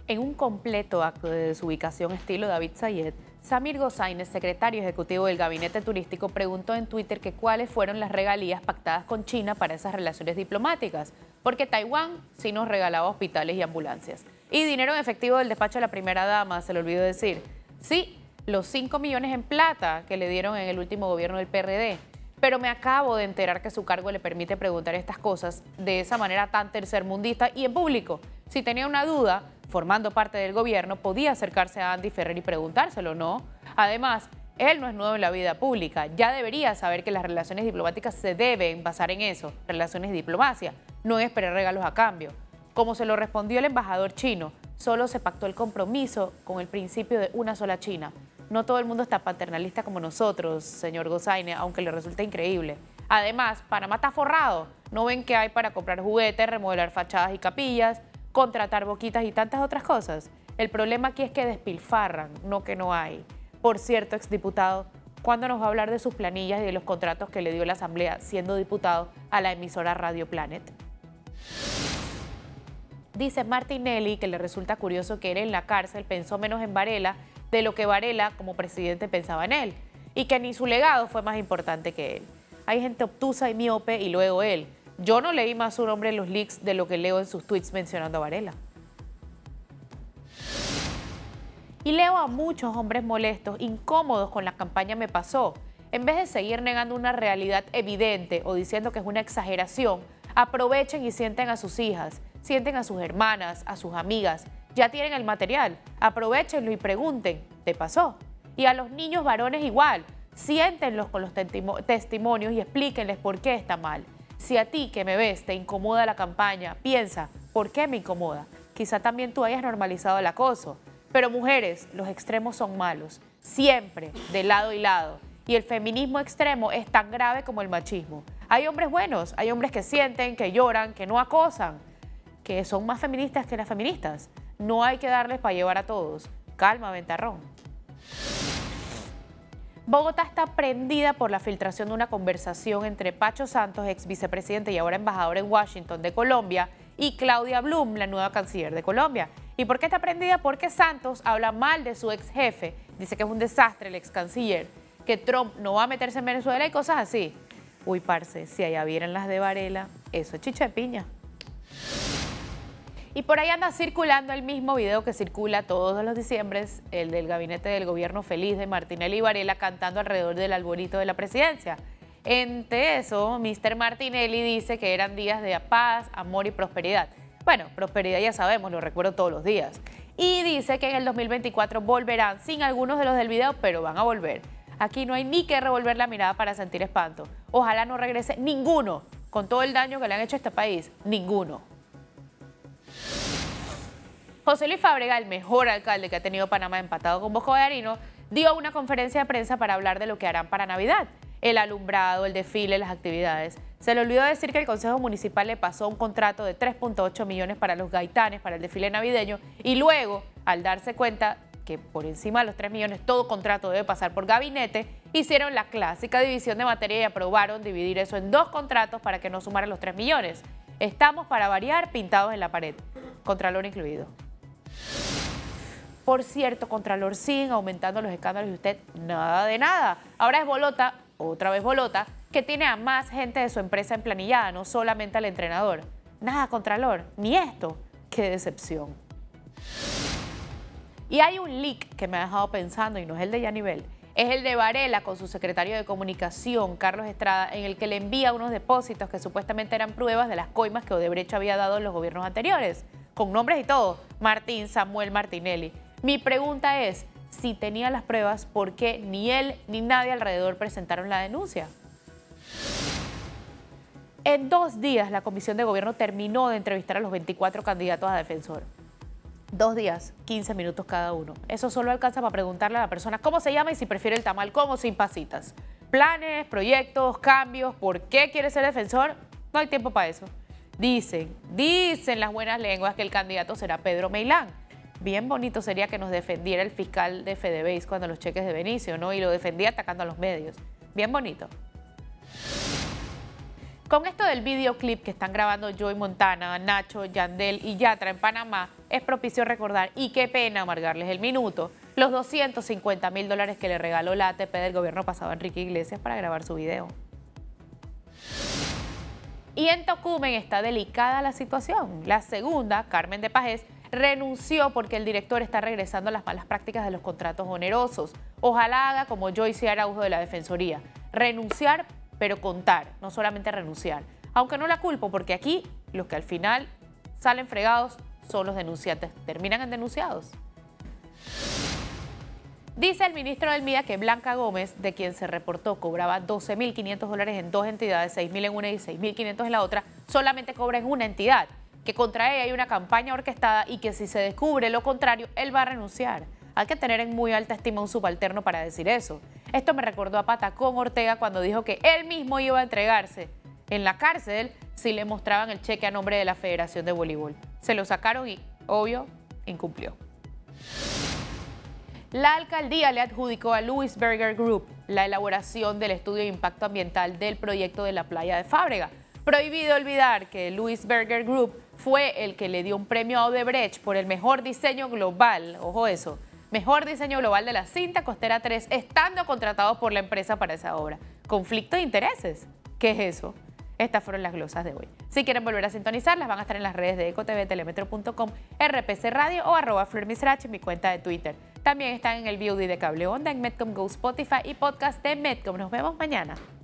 En un completo acto de desubicación estilo David Sayed, Samir Gossain, secretario ejecutivo del Gabinete Turístico, preguntó en Twitter que cuáles fueron las regalías pactadas con China para esas relaciones diplomáticas, porque Taiwán sí nos regalaba hospitales y ambulancias. Y dinero en efectivo del despacho de la primera dama, se le olvidó decir. Sí, los 5 millones en plata que le dieron en el último gobierno del PRD. Pero me acabo de enterar que su cargo le permite preguntar estas cosas de esa manera tan tercermundista y en público. Si tenía una duda, formando parte del gobierno, podía acercarse a Andy Ferrer y preguntárselo, ¿no? Además, él no es nuevo en la vida pública. Ya debería saber que las relaciones diplomáticas se deben basar en eso, relaciones de diplomacia, no en esperar regalos a cambio. Como se lo respondió el embajador chino, solo se pactó el compromiso con el principio de una sola China. No todo el mundo está paternalista como nosotros, señor Gossain, aunque le resulte increíble. Además, Panamá está forrado. ¿No ven que hay para comprar juguetes, remodelar fachadas y capillas, contratar boquitas y tantas otras cosas? El problema aquí es que despilfarran, no que no hay. Por cierto, exdiputado, ¿cuándo nos va a hablar de sus planillas y de los contratos que le dio la Asamblea siendo diputado a la emisora Radio Planet? Dice Martinelli que le resulta curioso que él en la cárcel pensó menos en Varela de lo que Varela como presidente pensaba en él, y que ni su legado fue más importante que él. Hay gente obtusa y miope y luego él. Yo no leí más su nombre en los leaks de lo que leo en sus tweets mencionando a Varela. Y leo a muchos hombres molestos, incómodos con la campaña Me Pasó. En vez de seguir negando una realidad evidente o diciendo que es una exageración, aprovechen y sienten a sus hijas, sienten a sus hermanas, a sus amigas. Ya tienen el material, aprovechenlo y pregunten, ¿te pasó? Y a los niños varones igual, siéntenlos con los testimonios y explíquenles por qué está mal. Si a ti que me ves te incomoda la campaña, piensa, ¿por qué me incomoda? Quizá también tú hayas normalizado el acoso. Pero mujeres, los extremos son malos, siempre, de lado y lado. Y el feminismo extremo es tan grave como el machismo. Hay hombres buenos, hay hombres que sienten, que lloran, que no acosan, que son más feministas que las feministas. No hay que darles para llevar a todos. Calma, ventarrón. Bogotá está prendida por la filtración de una conversación entre Pacho Santos, ex vicepresidente y ahora embajador en Washington de Colombia, y Claudia Blum, la nueva canciller de Colombia. ¿Y por qué está prendida? Porque Santos habla mal de su ex jefe, dice que es un desastre el ex canciller, que Trump no va a meterse en Venezuela y cosas así. Uy, parce, si allá vieran las de Varela, eso es chicha de piña. Y por ahí anda circulando el mismo video que circula todos los diciembres, el del gabinete del gobierno feliz de Martinelli y Varela cantando alrededor del arbolito de la presidencia. Entre eso, Mr. Martinelli dice que eran días de paz, amor y prosperidad. Bueno, prosperidad ya sabemos, lo recuerdo todos los días. Y dice que en el 2024 volverán, sin algunos de los del video, pero van a volver. Aquí no hay ni que revolver la mirada para sentir espanto. Ojalá no regrese ninguno, con todo el daño que le han hecho a este país, ninguno. José Luis Fábrega, el mejor alcalde que ha tenido Panamá empatado con Bosco Vallarino, dio una conferencia de prensa para hablar de lo que harán para Navidad. El alumbrado, el desfile, las actividades. Se le olvidó decir que el Consejo Municipal le pasó un contrato de 3.8 millones para los gaitanes, para el desfile navideño, y luego, al darse cuenta que por encima de los 3 millones todo contrato debe pasar por gabinete, hicieron la clásica división de materia y aprobaron dividir eso en 2 contratos para que no sumaran los 3 millones. Estamos, para variar, pintados en la pared, Contralor incluido. Por cierto, Contralor, siguen aumentando los escándalos y usted nada de nada. Ahora es Bolota, otra vez Bolota, que tiene a más gente de su empresa emplanillada, no solamente al entrenador. Nada, Contralor, ni esto. ¡Qué decepción! Y hay un leak que me ha dejado pensando y no es el de Yanivel. Es el de Varela con su secretario de Comunicación, Carlos Estrada, en el que le envía unos depósitos que supuestamente eran pruebas de las coimas que Odebrecht había dado en los gobiernos anteriores, con nombres y todo, Martín Samuel Martinelli. Mi pregunta es, si tenía las pruebas, ¿por qué ni él ni nadie alrededor presentaron la denuncia? En 2 días, la Comisión de Gobierno terminó de entrevistar a los 24 candidatos a defensor. 2 días, 15 minutos cada uno. Eso solo alcanza para preguntarle a la persona cómo se llama y si prefiere el tamal como sin pasitas. Planes, proyectos, cambios, ¿por qué quiere ser defensor? No hay tiempo para eso. Dicen las buenas lenguas que el candidato será Pedro Meilán. Bien bonito sería que nos defendiera el fiscal de FedeBase cuando los cheques de Benicio, ¿no? Y lo defendía atacando a los medios. Bien bonito. Con esto del videoclip que están grabando Joey Montana, Nacho, Yandel y Yatra en Panamá, es propicio recordar, y qué pena amargarles el minuto, los $250.000 que le regaló la ATP del gobierno pasado a Enrique Iglesias para grabar su video. Y en Tocumen está delicada la situación. La segunda, Carmen de Pajés, renunció porque el director está regresando a las malas prácticas de los contratos onerosos. Ojalá haga como Joyce Araujo de la Defensoría, renunciar pero contar, no solamente renunciar. Aunque no la culpo, porque aquí los que al final salen fregados son los denunciantes, terminan en denunciados. Dice el ministro del MIDA que Blanca Gómez, de quien se reportó cobraba $12.500 en dos entidades, $6.000 en una y $6.500 en la otra, solamente cobra en una entidad, que contra ella hay una campaña orquestada y que si se descubre lo contrario, él va a renunciar. Hay que tener en muy alta estima un subalterno para decir eso. Esto me recordó a Patacón Ortega cuando dijo que él mismo iba a entregarse en la cárcel si le mostraban el cheque a nombre de la Federación de Voleibol. Se lo sacaron y, obvio, incumplió. La alcaldía le adjudicó a Louis Berger Group la elaboración del estudio de impacto ambiental del proyecto de la playa de Fábrega. Prohibido olvidar que Louis Berger Group fue el que le dio un premio a Odebrecht por el mejor diseño global, ojo eso, mejor diseño global de la cinta costera 3, estando contratados por la empresa para esa obra. ¿Conflicto de intereses? ¿Qué es eso? Estas fueron las glosas de hoy. Si quieren volver a sintonizarlas, van a estar en las redes de EcoTV, Telemetro.com, RPC Radio o @FlorMisrach en mi cuenta de Twitter. También están en el VOD de Cable Onda, en Medcom Go, Spotify y podcast de Medcom. Nos vemos mañana.